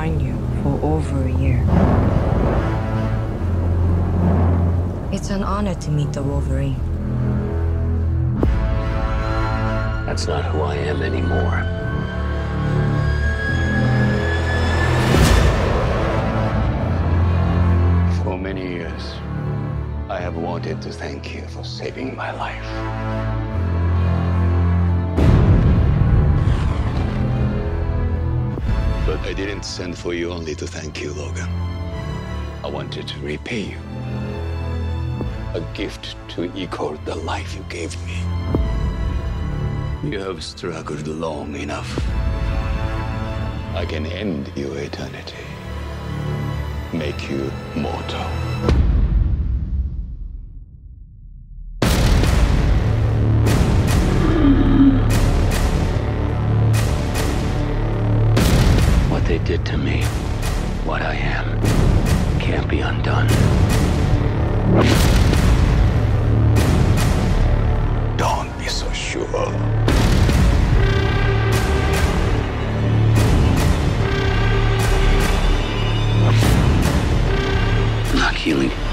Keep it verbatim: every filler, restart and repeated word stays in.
find you for over a year. It's an honor to meet the Wolverine. That's not who I am anymore. For many years, I have wanted to thank you for saving my life. But I didn't send for you only to thank you, Logan. I wanted to repay you. A gift to equal the life you gave me. You have struggled long enough. I can end your eternity. Make you mortal. What they did to me, what I am, can't be undone. Don't be so sure. Not healing.